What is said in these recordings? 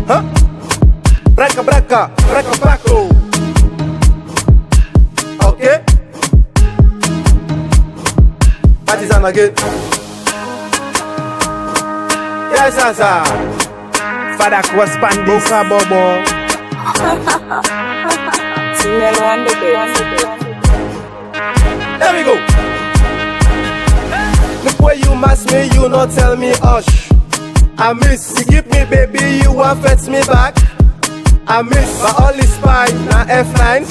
Breca, breca, breca, breco. Okay. Partizan again. Yes, sir. Fadah correspond Boca Bobo. There we go. Look where you mask me, you not tell me hush. I miss, you keep me baby, you want fetch me back. I miss, my only spy, na F9.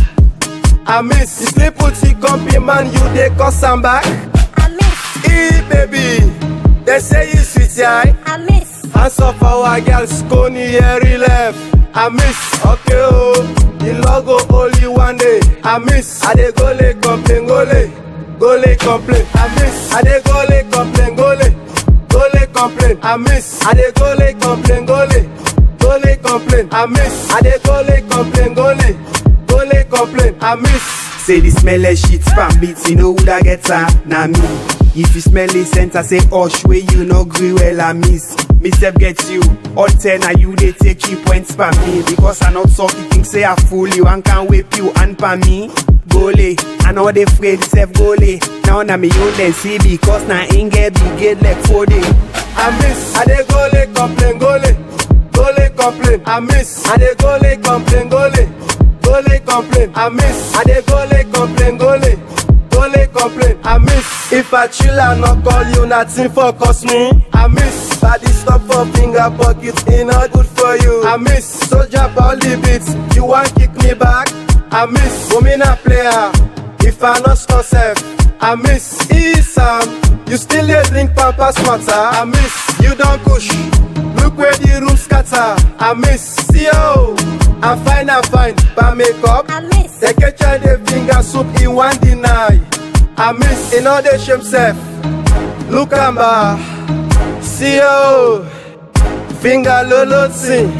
I miss, you sleep with you compy man, you dey cause I'm back. I miss, baby, they say you sweet, yeah. I miss, hands off our girl, Scony, here left. I miss, okay, oh, the logo only one day. I miss, I dey go le complain, go le complain. I miss, I dey go le complain, go le complain. I miss, I dey go le complain, go le complain. I miss, I dey go le complain, go le complain. I miss. Say the smell of shit spam beats, you know who that gets her? Nah me. If you smell the scent, I say hush, way you no agree well, I miss. Myself get you, all 10 of you, they take 3 points for me. Because I not soft, you think say I fool you and can't whip you and for me. Gole, I know they afraid, self gole. Now na me own then see because na ain't get big get like 4 days. I miss, I dey go le complain, go le complain. I miss, I dey go le complain, go le complain. I miss, I dey go le complain, go le complain. I miss, if I chill I not call you, nothing for cost me. I miss, body stop for finger pocket, it not good for you. I miss, soldier all the beats, you want kick me back. I miss, woman a player, if I not yourself. I miss, Isam, you still dey drink Papa's water. I miss, you don't push, look where the room scatter. I miss, yo, I'm fine, but makeup. I miss, they get the finger soup in one deny. I miss, in all the shame self. Look amba, see yo, finger lolotsi.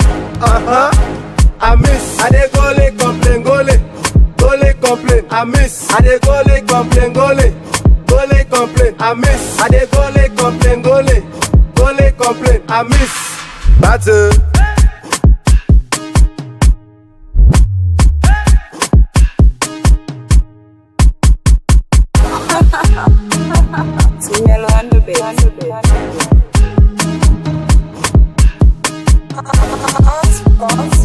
I miss, I dey go le complain, go le complain. I miss, I dey go le complain, go le complain. I miss, I dey go le complain, go le complain. I miss, battle. Boss.